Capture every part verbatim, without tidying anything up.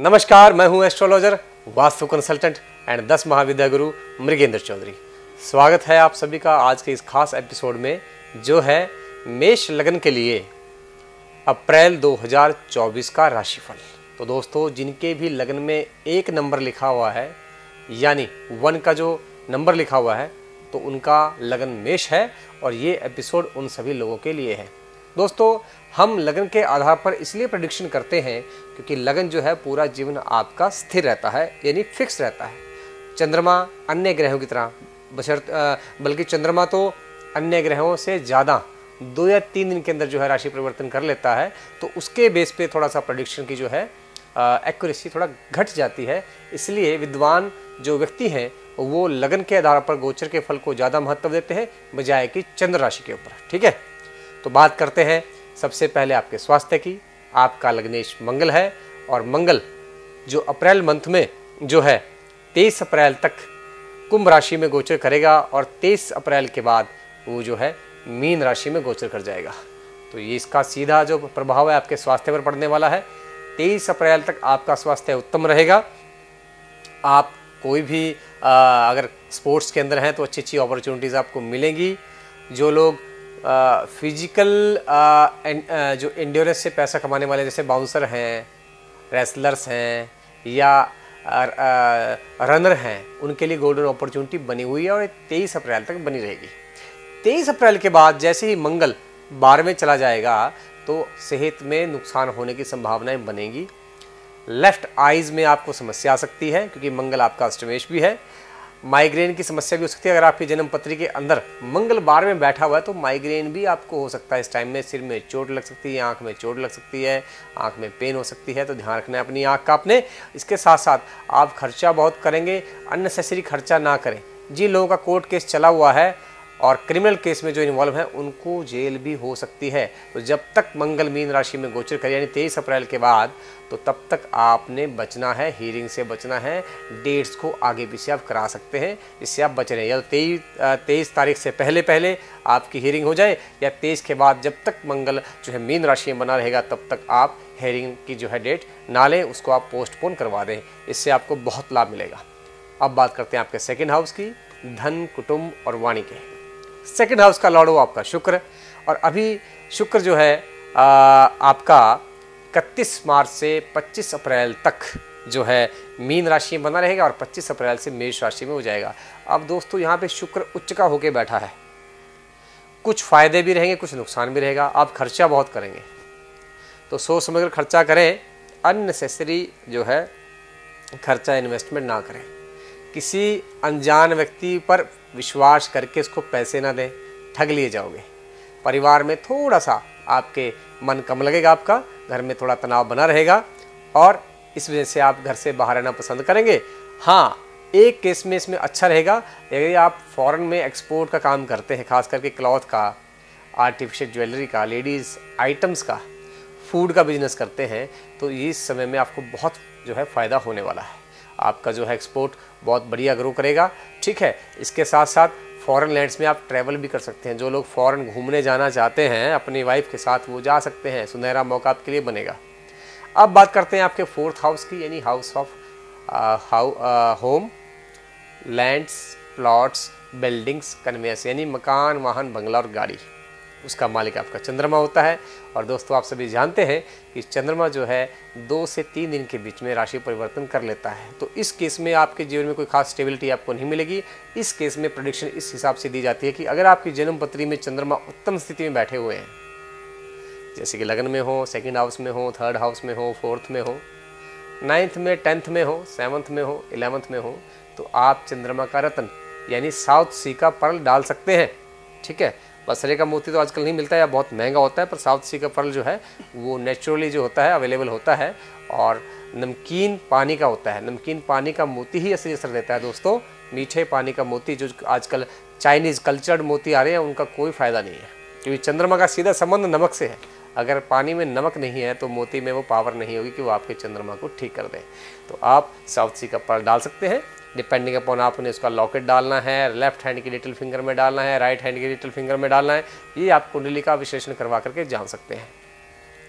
नमस्कार, मैं हूं एस्ट्रोलॉजर, वास्तु कंसल्टेंट एंड दस महाविद्या गुरु मृगेंद्र चौधरी। स्वागत है आप सभी का आज के इस खास एपिसोड में, जो है मेष लग्न के लिए अप्रैल दो हज़ार चौबीस का राशिफल। तो दोस्तों, जिनके भी लग्न में एक नंबर लिखा हुआ है, यानी वन का जो नंबर लिखा हुआ है, तो उनका लग्न मेष है और ये एपिसोड उन सभी लोगों के लिए है। दोस्तों, हम लगन के आधार पर इसलिए प्रेडिक्शन करते हैं क्योंकि लगन जो है पूरा जीवन आपका स्थिर रहता है, यानी फिक्स रहता है। चंद्रमा अन्य ग्रहों की तरह बशर्त बल्कि चंद्रमा तो अन्य ग्रहों से ज़्यादा दो या तीन दिन के अंदर जो है राशि परिवर्तन कर लेता है, तो उसके बेस पे थोड़ा सा प्रेडिक्शन की जो है एक्यूरेसी थोड़ा घट जाती है। इसलिए विद्वान जो व्यक्ति हैं वो लगन के आधार पर गोचर के फल को ज़्यादा महत्व देते हैं बजाय कि चंद्र राशि के ऊपर। ठीक है, तो बात करते हैं सबसे पहले आपके स्वास्थ्य की। आपका लग्नेश मंगल है और मंगल जो अप्रैल मंथ में जो है तेईस अप्रैल तक कुंभ राशि में गोचर करेगा और तेईस अप्रैल के बाद वो जो है मीन राशि में गोचर कर जाएगा। तो ये इसका सीधा जो प्रभाव है आपके स्वास्थ्य पर पड़ने वाला है। तेईस अप्रैल तक आपका स्वास्थ्य उत्तम रहेगा। आप कोई भी आ, अगर स्पोर्ट्स के अंदर हैं तो अच्छी अच्छी अपॉर्चुनिटीज़ आपको मिलेंगी। जो लोग फिजिकल जो एंड्योरेंस से पैसा कमाने वाले, जैसे बाउंसर हैं, रेसलर्स हैं या रनर हैं, उनके लिए गोल्डन अपॉर्चुनिटी बनी हुई है और तेईस अप्रैल तक बनी रहेगी। तेईस अप्रैल के बाद जैसे ही मंगल बारहवें चला जाएगा तो सेहत में नुकसान होने की संभावनाएं बनेगी। लेफ्ट आइज में आपको समस्या आ सकती है क्योंकि मंगल आपका अष्टमेश भी है। माइग्रेन की समस्या भी हो सकती है। अगर आपकी जन्म पत्री के अंदर मंगल बार में बैठा हुआ है तो माइग्रेन भी आपको हो सकता है। इस टाइम में सिर में चोट लग सकती है, आंख में चोट लग सकती है, आंख में पेन हो सकती है, तो ध्यान रखना है अपनी आंख का अपने। इसके साथ साथ आप खर्चा बहुत करेंगे, अननेसेसरी खर्चा ना करें। जिन लोगों का कोर्ट केस चला हुआ है और क्रिमिनल केस में जो इन्वॉल्व है उनको जेल भी हो सकती है। तो जब तक मंगल मीन राशि में गोचर करे, यानी तेईस अप्रैल के बाद, तो तब तक आपने बचना है, हीरिंग से बचना है। डेट्स को आगे पीछे आप करा सकते हैं, इससे आप बच रहे हैं। या तो तेईस तेईस तारीख से पहले पहले आपकी हीरिंग हो जाए, या तेईस के बाद जब तक मंगल जो है मीन राशि में बना रहेगा तब तक आप हीरिंग की जो है डेट ना लें, उसको आप पोस्टपोन करवा दें। इससे आपको बहुत लाभ मिलेगा। अब बात करते हैं आपके सेकेंड हाउस की, धन, कुटुंब और वाणी के। सेकेंड हाउस का लॉर्ड हो आपका शुक्र, और अभी शुक्र जो है आ, आपका इकतीस मार्च से पच्चीस अप्रैल तक जो है मीन राशि में बना रहेगा और पच्चीस अप्रैल से मेष राशि में हो जाएगा। अब दोस्तों, यहाँ पे शुक्र उच्च का होके बैठा है। कुछ फायदे भी रहेंगे, कुछ नुकसान भी रहेगा। आप खर्चा बहुत करेंगे, तो सोच समझकर खर्चा करें। अननेसेसरी जो है खर्चा, इन्वेस्टमेंट ना करें। किसी अनजान व्यक्ति पर विश्वास करके उसको पैसे ना दें, ठग लिए जाओगे। परिवार में थोड़ा सा आपके मन कम लगेगा, आपका घर में थोड़ा तनाव बना रहेगा और इस वजह से आप घर से बाहर रहना पसंद करेंगे। हाँ, एक केस में इसमें अच्छा रहेगा, यदि आप फॉरेन में एक्सपोर्ट का काम करते हैं, खास करके क्लॉथ का, आर्टिफिशियल ज्वेलरी का, लेडीज़ आइटम्स का, फूड का बिजनेस करते हैं, तो इस समय में आपको बहुत जो है फ़ायदा होने वाला है। आपका जो है एक्सपोर्ट बहुत बढ़िया ग्रो करेगा। ठीक है, इसके साथ साथ फॉरेन लैंड्स में आप ट्रैवल भी कर सकते हैं। जो लोग फॉरेन घूमने जाना चाहते हैं अपनी वाइफ के साथ, वो जा सकते हैं। सुनहरा मौका आपके लिए बनेगा। अब बात करते हैं आपके फोर्थ हाउस की, यानी house of how home, lands, plots, buildings, conveyance, यानी मकान, वाहन, बंगला और गाड़ी। उसका मालिक आपका चंद्रमा होता है। और दोस्तों, आप सभी जानते हैं कि चंद्रमा जो है दो से तीन दिन के बीच में राशि परिवर्तन कर लेता है। तो इस केस में आपके जीवन में कोई खास स्टेबिलिटी आपको नहीं मिलेगी। इस केस में प्रेडिक्शन इस हिसाब से दी जाती है कि अगर आपकी जन्म पत्री में चंद्रमा उत्तम स्थिति में बैठे हुए हैं, जैसे कि लगन में हो, सेकेंड हाउस में हो, थर्ड हाउस में हो, फोर्थ में हो, नाइन्थ में, टेंथ में हो, सेवन्थ में हो, इलेवंथ में हो, तो आप चंद्रमा का रत्न यानी साउथ सी का पर्ल डाल सकते हैं। ठीक है, बसरे का मोती तो आजकल नहीं मिलता है या बहुत महंगा होता है, पर साउथ सी का पर्ल जो है वो नेचुरली जो होता है अवेलेबल होता है और नमकीन पानी का होता है। नमकीन पानी का मोती ही असली असर देता है दोस्तों। मीठे पानी का मोती, जो आजकल चाइनीज़ कल्चर्ड मोती आ रहे हैं, उनका कोई फ़ायदा नहीं है, क्योंकि चंद्रमा का सीधा संबंध नमक से है। अगर पानी में नमक नहीं है तो मोती में वो पावर नहीं होगी कि वो आपके चंद्रमा को ठीक कर दे। तो आप साउथ सी का पर्ल डाल सकते हैं। डिपेंडिंग अपॉन आपने उसका लॉकेट डालना है, लेफ्ट हैंड की लिटिल फिंगर में डालना है, राइट हैंड की लिटिल फिंगर में डालना है, ये आप कुंडली का विश्लेषण करवा करके जान सकते हैं।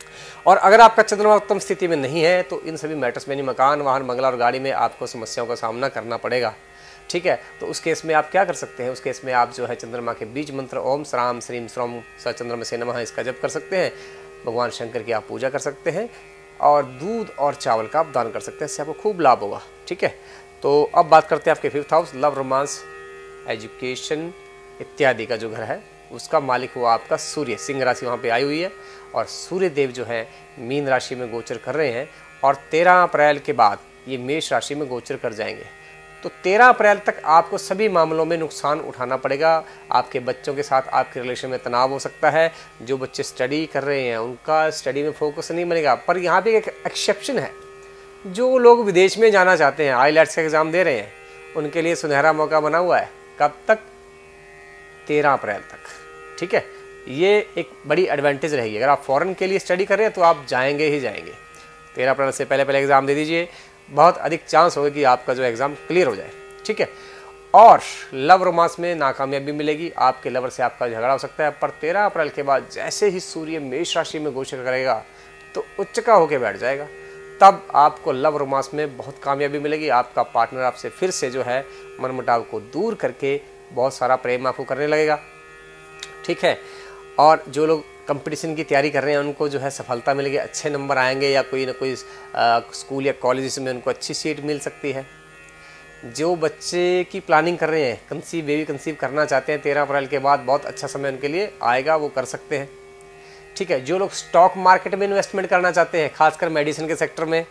और अगर आपका चंद्रमा उत्तम स्थिति में नहीं है तो इन सभी मैटर्स में, यानी मकान, वाहन, बंगला और गाड़ी में आपको समस्याओं का सामना करना पड़ेगा। ठीक है, तो उस केस में आप क्या कर सकते हैं, उस केस में आप जो है चंद्रमा के बीज मंत्र ओम श्राम श्रीम श्रोम स चंद्रमा से नमः इसका जप कर सकते हैं। भगवान शंकर की आप पूजा कर सकते हैं और दूध और चावल का आप दान कर सकते हैं, इससे आपको खूब लाभ होगा। ठीक है, तो अब बात करते हैं आपके fifth house, love, romance, education इत्यादि का जो घर है उसका मालिक हुआ आपका सूर्य। सिंह राशि वहाँ पे आई हुई है और सूर्य देव जो है मीन राशि में गोचर कर रहे हैं और तेरह अप्रैल के बाद ये मेष राशि में गोचर कर जाएंगे। तो तेरह अप्रैल तक आपको सभी मामलों में नुकसान उठाना पड़ेगा। आपके बच्चों के साथ आपके रिलेशन में तनाव हो सकता है। जो बच्चे स्टडी कर रहे हैं उनका स्टडी में फोकस नहीं बनेगा। पर यहाँ पे एक एक्सेप्शन है, जो लोग विदेश में जाना चाहते हैं, आईलेट्स का एग्ज़ाम दे रहे हैं, उनके लिए सुनहरा मौका बना हुआ है। कब तक? तेरह अप्रैल तक। ठीक है, ये एक बड़ी एडवांटेज रहेगी। अगर आप फॉरेन के लिए स्टडी कर रहे हैं तो आप जाएंगे ही जाएंगे। तेरह अप्रैल से पहले पहले एग्ज़ाम दे दीजिए, बहुत अधिक चांस होगा कि आपका जो एग्ज़ाम क्लियर हो जाए। ठीक है, और लव रोमांस में नाकामयाबी मिलेगी, आपके लवर से आपका झगड़ा हो सकता है। पर तेरह अप्रैल के बाद जैसे ही सूर्य मेष राशि में गोचर करेगा तो उच्चका होकर बैठ जाएगा, तब आपको लव रोमांस में बहुत कामयाबी मिलेगी। आपका पार्टनर आपसे फिर से जो है मनमुटाव को दूर करके बहुत सारा प्रेम आपको करने लगेगा। ठीक है, और जो लोग कंपटीशन की तैयारी कर रहे हैं उनको जो है सफलता मिलेगी, अच्छे नंबर आएंगे या कोई ना कोई आ, स्कूल या कॉलेज में उनको अच्छी सीट मिल सकती है। जो बच्चे की प्लानिंग कर रहे हैं, कंसीव बेबी कंसीव करना चाहते हैं, तेरह अप्रैल के बाद बहुत अच्छा समय उनके लिए आएगा, वो कर सकते हैं। ठीक है, जो लोग स्टॉक मार्केट में इन्वेस्टमेंट करना चाहते हैं, खासकर मेडिसिन के सेक्टर में,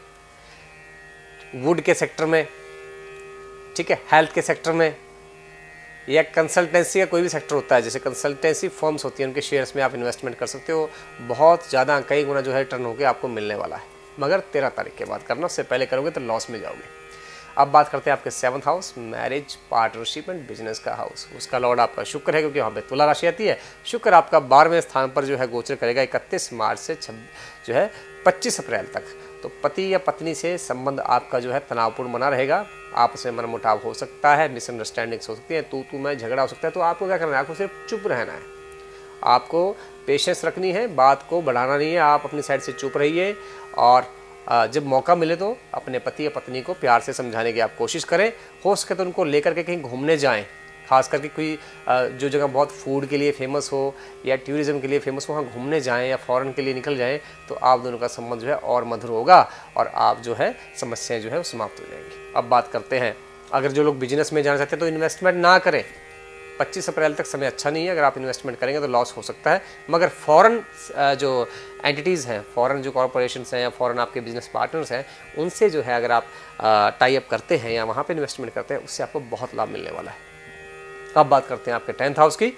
वुड के सेक्टर में, ठीक है, हेल्थ के सेक्टर में, या कंसल्टेंसी का कोई भी सेक्टर होता है, जैसे कंसल्टेंसी फर्म्स होती हैं, उनके शेयर्स में आप इन्वेस्टमेंट कर सकते हो। बहुत ज़्यादा, कई गुना जो है टर्न होकर आपको मिलने वाला है, मगर तेरह तारीख के बाद करना, उससे पहले करोगे तो लॉस में जाओगे। अब बात करते हैं आपके seventh house, marriage, partnership and business का हाउस। उसका लॉर्ड आपका शुक्र है, क्योंकि वहाँ पे तुला राशि आती है। शुक्र आपका बारहवें स्थान पर जो है गोचर करेगा इकतीस मार्च से छब्बीस जो है पच्चीस अप्रैल तक। तो पति या पत्नी से संबंध आपका जो है तनावपूर्ण बना रहेगा, आपस में मनमुटाव हो सकता है, मिसअंडरस्टैंडिंग्स हो सकती है, तू तू मैं झगड़ा हो सकता है। तो आपको क्या करना है, आपको सिर्फ चुप रहना है, आपको पेशेंस रखनी है, बात को बढ़ाना नहीं है, आप अपनी साइड से चुप रहिए। और जब मौका मिले तो अपने पति या पत्नी को प्यार से समझाने की आप कोशिश करें। हो सके तो उनको लेकर के कहीं घूमने जाएं, खास करके कोई जो जगह बहुत फूड के लिए फेमस हो या टूरिज्म के लिए फेमस हो, वहाँ घूमने जाएं या फॉरेन के लिए निकल जाएं, तो आप दोनों का संबंध जो है और मधुर होगा और आप जो है समस्याएं जो है वो समाप्त हो जाएंगी। अब बात करते हैं, अगर जो लोग बिजनेस में जाना चाहते हैं तो इन्वेस्टमेंट ना करें। पच्चीस अप्रैल तक समय अच्छा नहीं है, अगर आप इन्वेस्टमेंट करेंगे तो लॉस हो सकता है। मगर फॉरेन जो एंटिटीज़ हैं, फॉरेन जो कॉर्पोरेशंस हैं या फॉरेन आपके बिजनेस पार्टनर्स हैं, उनसे जो है अगर आप टाई अप करते हैं या वहाँ पे इन्वेस्टमेंट करते हैं, उससे आपको बहुत लाभ मिलने वाला है। अब बात करते हैं आपके टेंथ हाउस की,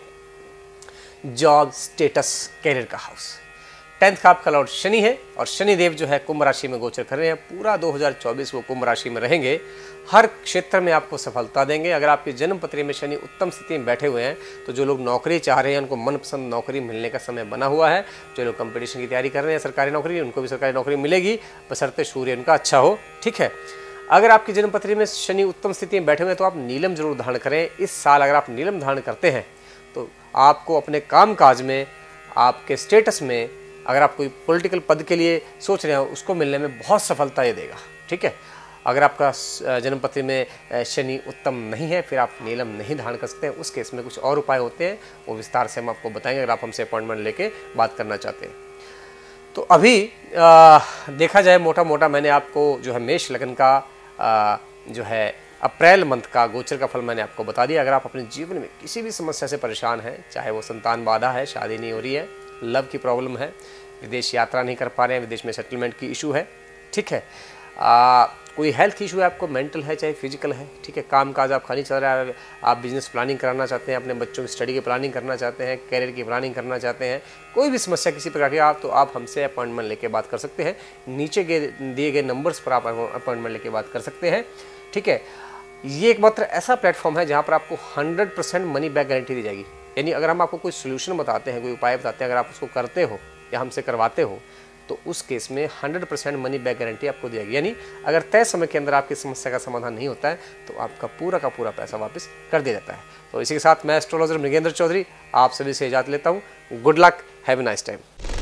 जॉब, स्टेटस, कैरियर का हाउस। टेंथ का आपका लॉर्ड शनि है और शनि देव जो है कुंभ राशि में गोचर कर रहे हैं। पूरा दो हज़ार चौबीस वो कुंभ राशि में रहेंगे, हर क्षेत्र में आपको सफलता देंगे। अगर आपकी जन्म पत्री में शनि उत्तम स्थिति में बैठे हुए हैं तो जो लोग नौकरी चाह रहे हैं उनको मनपसंद नौकरी मिलने का समय बना हुआ है। जो लोग कंपटीशन की तैयारी कर रहे हैं सरकारी नौकरी, उनको भी सरकारी नौकरी मिलेगी, बशर्ते सूर्य उनका अच्छा हो। ठीक है, अगर आपकी जन्म पत्री में शनि उत्तम स्थिति में बैठे हुए हैं तो आप नीलम जरूर धारण करें। इस साल अगर आप नीलम धारण करते हैं तो आपको अपने काम काज में, आपके स्टेटस में, अगर आप कोई पॉलिटिकल पद के लिए सोच रहे हैं उसको मिलने में बहुत सफलता ये देगा। ठीक है, अगर आपका जन्म पत्री में शनि उत्तम नहीं है फिर आप नीलम नहीं धारण कर सकते हैं। उस केस में कुछ और उपाय होते हैं, वो विस्तार से हम आपको बताएंगे अगर आप हमसे अपॉइंटमेंट लेके बात करना चाहते हैं। तो अभी आ, देखा जाए मोटा मोटा मैंने आपको जो है मेष लगन का आ, जो है अप्रैल मंथ का गोचर का फल मैंने आपको बता दिया। अगर आप अपने जीवन में किसी भी समस्या से परेशान हैं, चाहे वो संतान बाधा है, शादी नहीं हो रही है, लव की प्रॉब्लम है, विदेश यात्रा नहीं कर पा रहे हैं, विदेश में सेटलमेंट की इशू है, ठीक है, आ, कोई हेल्थ इशू है आपको, मेंटल है चाहे फिजिकल है, ठीक है, काम काज आपका नहीं चल रहा है, आप बिजनेस प्लानिंग कराना चाहते हैं, अपने बच्चों की स्टडी की प्लानिंग करना चाहते हैं, कैरियर की प्लानिंग करना चाहते हैं, कोई भी समस्या किसी प्रकार की आप तो आप हमसे अपॉइंटमेंट लेके बात कर सकते हैं। नीचे के दिए गए नंबर्स पर आप अपॉइंटमेंट लेके बात कर सकते हैं। ठीक है, ये एक मात्र ऐसा प्लेटफॉर्म है जहाँ पर आपको hundred percent money back guarantee दी जाएगी। यानी अगर हम आपको कोई सोल्यूशन बताते हैं, कोई उपाय बताते हैं, अगर आप उसको करते हो या हमसे करवाते हो तो उस केस में hundred percent money back guarantee आपको दी जाएगी। यानी अगर तय समय के अंदर आपकी समस्या का समाधान नहीं होता है तो आपका पूरा का पूरा पैसा वापस कर दिया जाता है। तो इसी के साथ मैं एस्ट्रोलॉजर मृगेंद्र चौधरी आप सभी से इजाज़त लेता हूँ। Good luck, have a nice time.